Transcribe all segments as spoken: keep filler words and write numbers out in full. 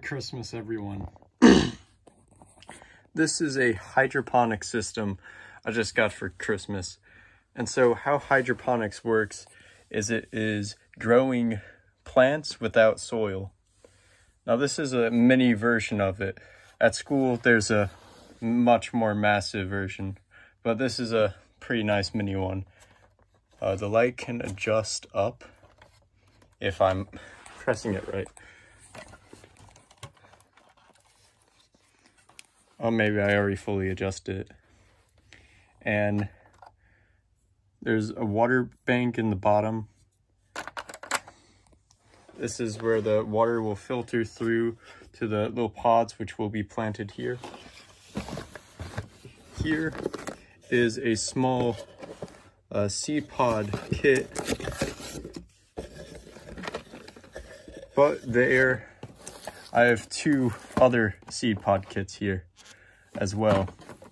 Christmas, everyone. This is a hydroponic system I just got for Christmas. And so how hydroponics works is it is growing plants without soil. Now this is a mini version of it. At school there's a much more massive version, but this is a pretty nice mini one. Uh, the light can adjust up if I'm pressing it right. Oh, maybe I already fully adjusted it. And there's a water bank in the bottom. This is where the water will filter through to the little pods, which will be planted here. Here is a small uh, seed pod kit. But there, I have two other seed pod kits here as well.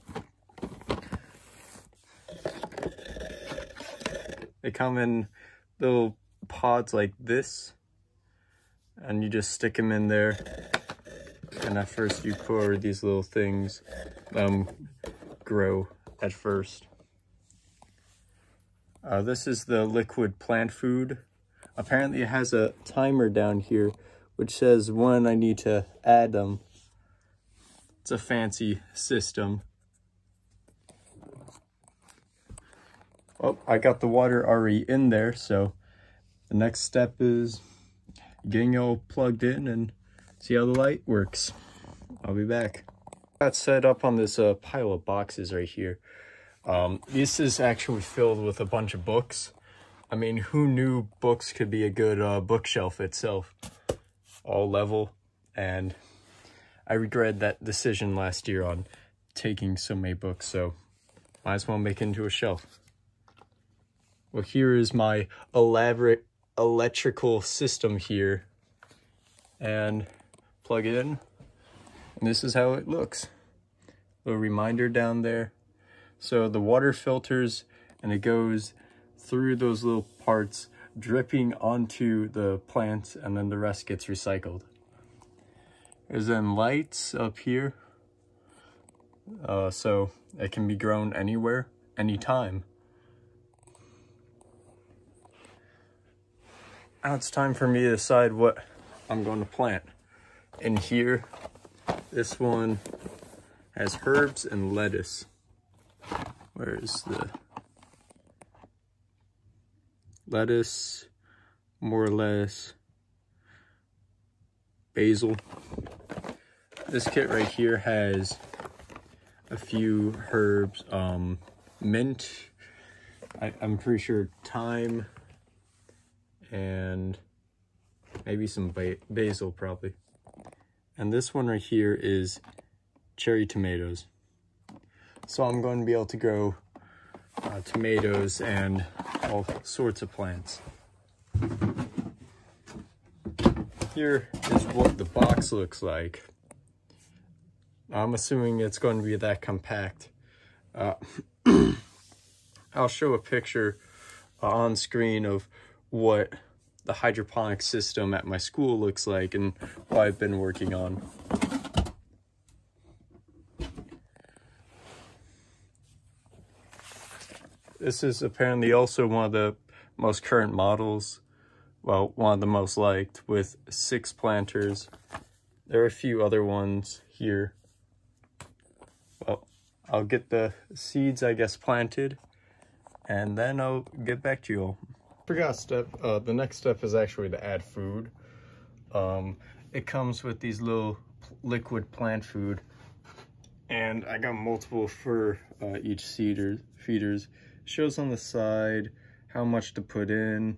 They come in little pods like this, and you just stick them in there. And at first you pour these little things, um, grow at first. Uh, this is the liquid plant food. Apparently it has a timer down here which says when I need to add them. It's a fancy system. Oh, I got the water already in there, so the next step is getting it all plugged in and see how the light works. I'll be back. Got set up on this uh, pile of boxes right here. Um, this is actually filled with a bunch of books. I mean, who knew books could be a good uh, bookshelf itself? All level, and I regret that decision last year on taking so many books, so might as well make it into a shelf. Well, here is my elaborate electrical system here, and plug it in, and this is how it looks. A reminder down there. So the water filters and it goes through those little parts, dripping onto the plants, and then the rest gets recycled. There's then lights up here, uh, so it can be grown anywhere, anytime. Now it's time for me to decide what I'm going to plant. In here, this one has herbs and lettuce. Where's the lettuce, more lettuce, basil. This kit right here has a few herbs, um, mint, I, I'm pretty sure thyme, and maybe some ba basil probably. And this one right here is cherry tomatoes. So I'm going to be able to grow uh, tomatoes and all sorts of plants. Here is what the box looks like. I'm assuming it's going to be that compact. Uh, I'll show a picture uh, on screen of what the hydroponic system at my school looks like and what I've been working on. This is apparently also one of the most current models, well, one of the most liked, with six planters. There are a few other ones here. Well, I'll get the seeds, I guess, planted, and then I'll get back to you all. Forgot a step. Uh, the next step is actually to add food. Um, it comes with these little liquid plant food, and I got multiple for uh, each seeder, feeders. Shows on the side how much to put in.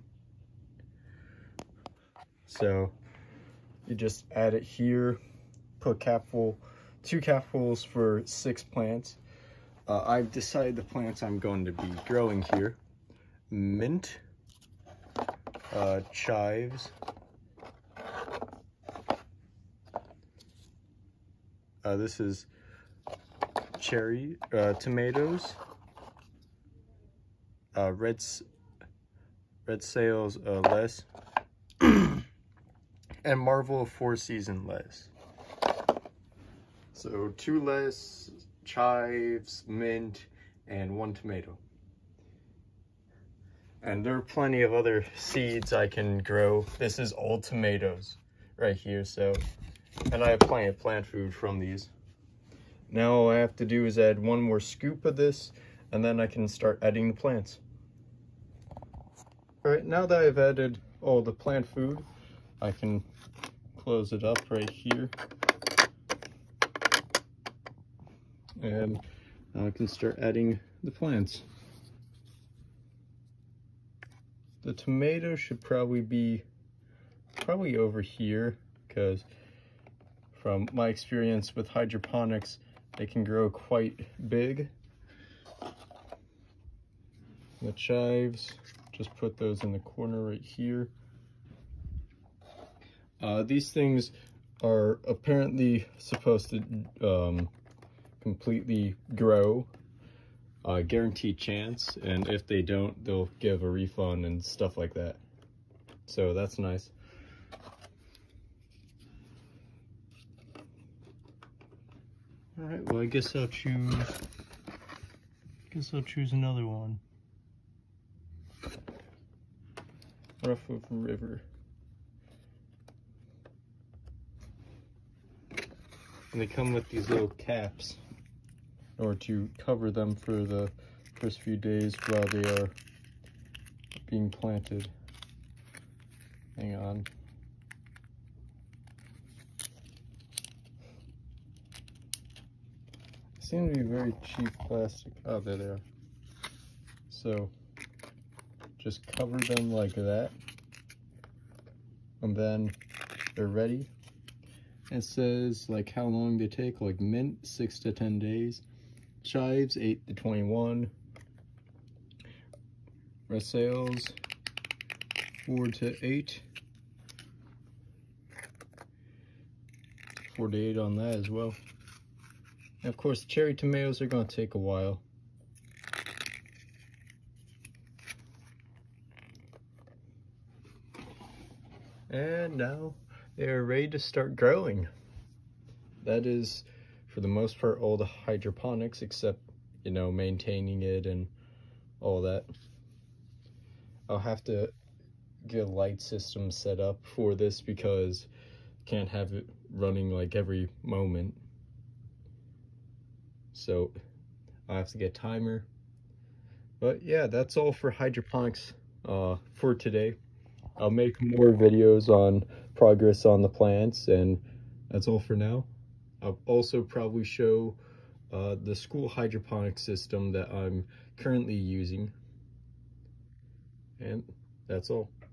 So you just add it here, put capful, two capfuls for six plants. Uh, I've decided the plants I'm going to be growing here: mint, uh, chives, uh, this is cherry uh, tomatoes, uh, red red sales uh, lettuce, and Marvel Four Season lettuce. So two lettuce, chives, mint, and one tomato. And there are plenty of other seeds I can grow. This is all tomatoes right here, so, and I have plenty of plant food from these. Now all I have to do is add one more scoop of this, and then I can start adding the plants. All right, now that I've added all the plant food, I can close it up right here. And now I can start adding the plants. The tomato should probably be probably over here, because from my experience with hydroponics, they can grow quite big. The chives, just put those in the corner right here. Uh, these things are apparently supposed to um, completely grow. Uh, guaranteed chance, and if they don't, they'll give a refund and stuff like that. So that's nice. All right, well, I guess I'll choose. I guess I'll choose another one. Rough of River. And they come with these little caps, or to cover them for the first few days while they are being planted. Hang on. They seem to be very cheap plastic. Oh, there they are. So, just cover them like that. And then they're ready. It says like how long they take, like mint, six to ten days. Chives, eight to twenty-one. Rasales, four to eight. four to eight on that as well. And of course, cherry tomatoes are going to take a while. And now they're ready to start growing. That is, for the most part, all the hydroponics, except, you know, maintaining it and all that. I'll have to get a light system set up for this because I can't have it running like every moment. So I'll have to get a timer. But yeah, that's all for hydroponics uh, for today. I'll make more videos on progress on the plants, and that's all for now. I'll also probably show uh, the school hydroponic system that I'm currently using. And that's all.